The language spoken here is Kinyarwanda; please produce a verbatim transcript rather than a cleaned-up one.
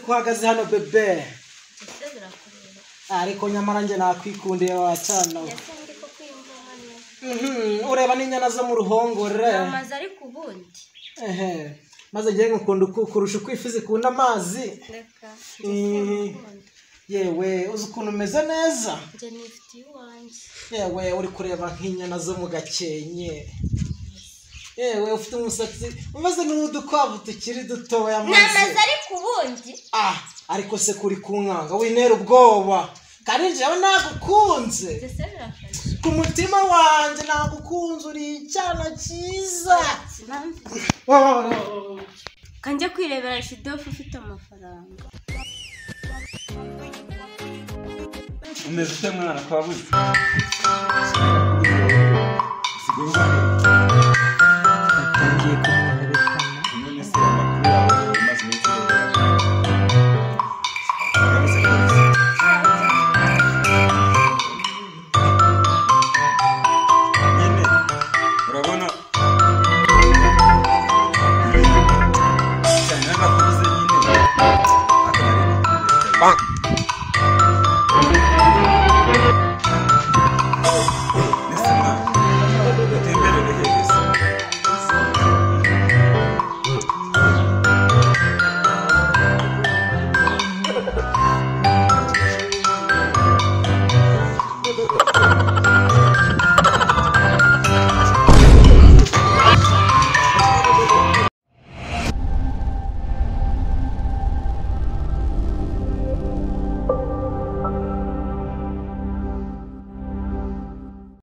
kuhagaze hano bebe ariko nyamara nje nakwikundiye wacana mhm ureba n'inyana zo mu ruhongore amazi ari kubundi ehe maze ngiye ngukunda kurusha kwifize kunda amazi reka yewe uzi ukuntu umeze neza nje nifitiye uwanje yewe uri kureba nk'inyana zo mu gakenye yewe ufite umusatsi umeze n'udukwavu tukiri dutoya maze namaze ari kubundi ah ariko se kuri kunkanga winera ubwoba kandi jewe nagukunze ku mutima wanje nagukunze uri icyana cyiza kanje kwirebera shidofu ufite amafaranga umeze ute mwana kwabuze sigurwa